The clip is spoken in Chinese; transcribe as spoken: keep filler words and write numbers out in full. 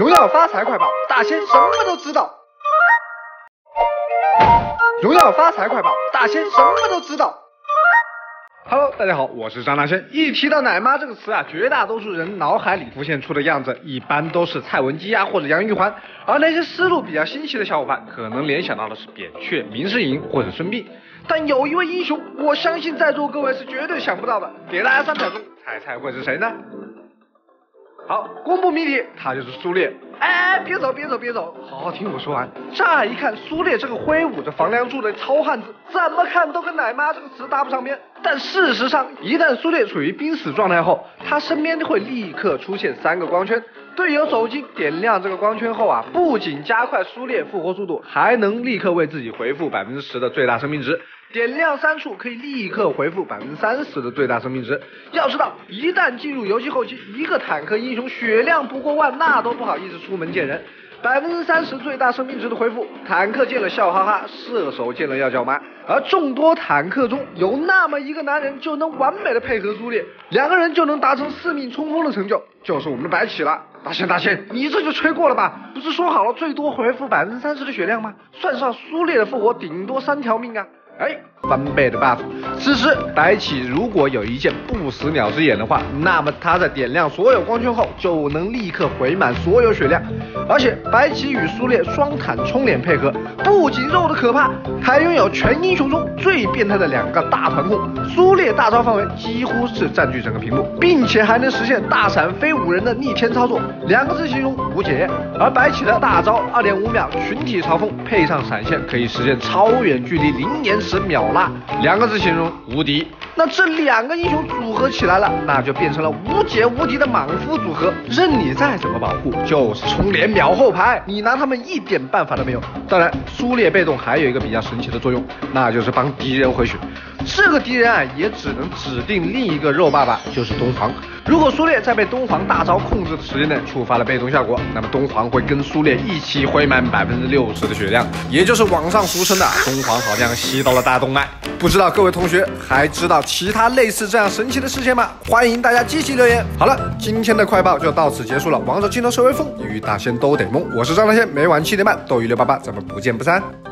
荣耀发财快报，大仙什么都知道。荣耀发财快报，大仙什么都知道。Hello， 大家好，我是张大仙。一提到奶妈这个词啊，绝大多数人脑海里浮现出的样子，一般都是蔡文姬啊或者杨玉环，而那些思路比较新奇的小伙伴，可能联想到的是扁鹊、明世隐或者孙膑。但有一位英雄，我相信在座各位是绝对想不到的，给大家三秒钟猜猜会是谁呢？好，公布谜底，他就是苏烈。哎，别走，别走，别走，好好听我说完。乍一看，苏烈这个挥舞着房梁柱的糙汉子，怎么看都跟奶妈这个词搭不上边。但事实上，一旦苏烈处于濒死状态后，他身边会立刻出现三个光圈。队友走近点亮这个光圈后啊，不仅加快苏烈复活速度，还能立刻为自己回复百分之十的最大生命值。点亮三处可以立刻回复百分之三十的最大生命值。要知道，一旦进入游戏后期，一个坦克英雄血量不过万，那都不好意思出门见人。百分之三十最大生命值的回复，坦克见了笑哈哈，射手见了要叫妈。而众多坦克中有那么一个男人就能完美的配合苏烈，两个人就能达成四命冲锋的成就，就是我们的白起了。大仙大仙，你这就吹过了吧？不是说好了最多回复百分之三十的血量吗？算上苏烈的复活，顶多三条命啊！哎，翻倍的 buff。此时白起如果有一件不死鸟之眼的话，那么他在点亮所有光圈后，就能立刻回满所有血量。而且白起与苏烈双坦冲脸配合，不仅肉的可怕，还拥有全英雄中最变态的两个大团控。苏烈大招范围几乎是占据整个屏幕，并且还能实现大闪飞五人的逆天操作，两个字形容无解。而白起的大招 二点五秒群体嘲讽，配上闪现，可以实现超远距离零延时秒拉，两个字形容无敌。那这两个英雄组合起来了，那就变成了无解无敌的莽夫组合，任你再怎么保护，就是冲脸秒后排，你拿他们一点办法都没有。当然，苏烈被动还有一个比较神奇的作用，那就是帮敌人回血。这个敌人啊，也只能指定另一个肉爸爸，就是东皇。如果苏烈在被东皇大招控制的时间内触发了被动效果，那么东皇会跟苏烈一起回满百分之六十的血量，也就是网上俗称的东皇好像吸到了大动脉。不知道各位同学还知道其他类似这样神奇的事件吗？欢迎大家积极留言。好了，今天的快报就到此结束了。王者镜头社会风与大仙都得懵，我是张大仙，每晚七点半斗鱼六八八，咱们不见不散。